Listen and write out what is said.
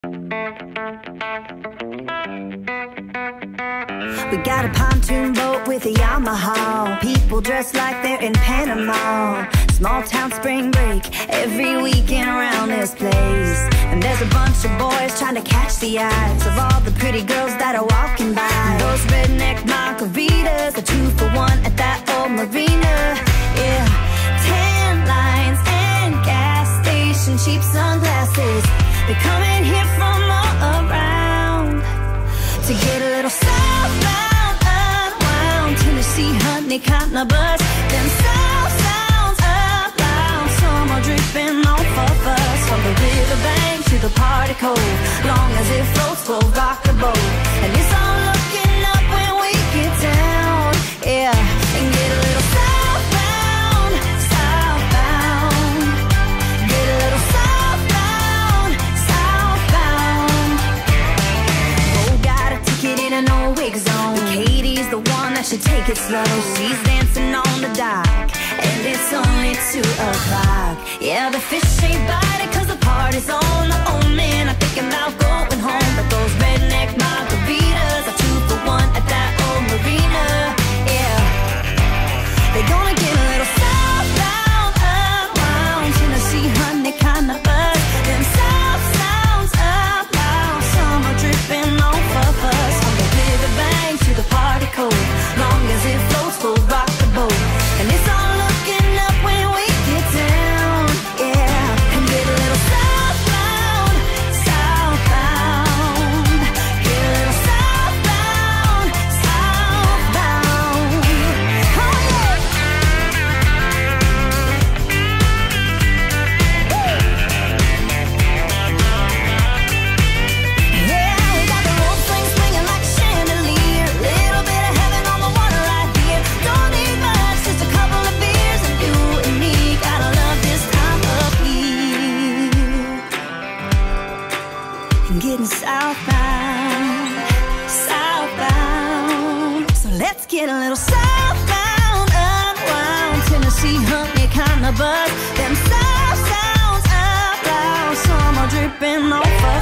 We got a pontoon boat with a Yamaha. People dressed like they're in Panama. Small town spring break every weekend around this place. And there's a bunch of boys trying to catch the eyes of all the pretty girls that are walking by. And those redneck margaritas are 2 for 1 at that old marina. Yeah, tan lines and gas station cheap sunglasses. They're coming here from all around to get a little southbound, unwound. Tennessee, honey, kinda buzz. Them south sounds up loud. Summer dripping off of us. From the riverbank to the party cove, long as it floats, we'll rock the boat. And it's all looking up when we get down, yeah. And get a little southbound, southbound. Get a little southbound, southbound. Oh, got a ticket in an old wig zone. Katie's the one that should take it slow. She's dancing on the dock, and it's only 2 o'clock. Yeah, the fish ain't biting 'cause the party's on. Oh man, I'm thinking about going home. But those redneck margaritas are 2 for 1 at that old marina. Yeah, they're gonna get a little southbound, unwound. Tennessee, honey, kinda buzz. Them south sounds up loud. Summer dripping off of us. From the riverbank to the party cove, long as it floats, we'll rock the boat. And it's all looking up when we get down, yeah. And get a little southbound, southbound. Get a little southbound, southbound. Oh yeah. Yeah, we got the rope swing swinging like a chandelier. Little bit of heaven on the water right here. Don't need much, just a couple of beers, and you and me gotta love this time of year. And getting southbound, southbound. So let's get a little southbound, unwound. Tennessee, honey, kinda buzz. Them south sounds up loud. Summer dripping off of